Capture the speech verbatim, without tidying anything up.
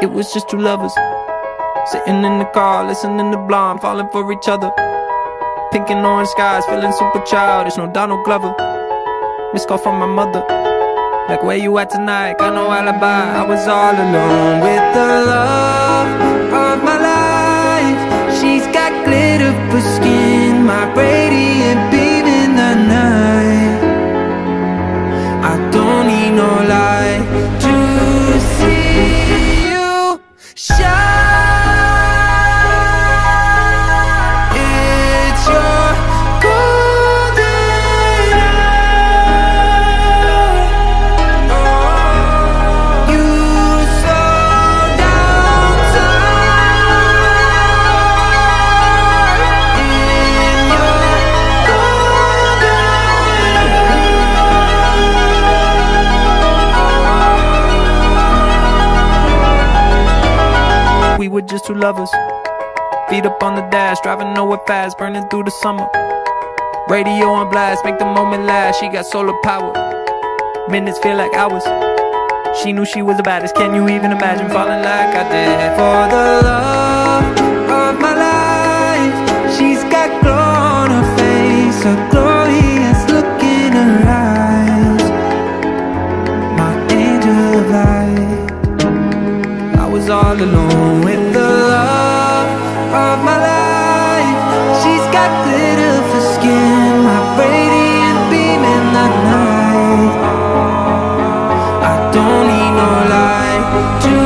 It was just two lovers sitting in the car, listening to Blonde, falling for each other. Pink and orange skies, feeling super childish. No Donald Glover. Missed call from my mother, like, where you at tonight? Got no alibi. I was all alone with the love of my life. She's got glitter for skin, my radiant beam in the night. I don't need no light to see you shine. We were just two lovers, feet up on the dash, driving nowhere fast, burning through the summer. Radio on blast, make the moment last. She got solar power, minutes feel like hours. She knew she was the baddest. Can you even imagine falling like I did? For the love of my life, she's got glow on her face, a glorious look in her eyes, my angel of light. I was all alone with the love of my life. She's got glitter for skin, my radiant beam in the night. I don't need no light to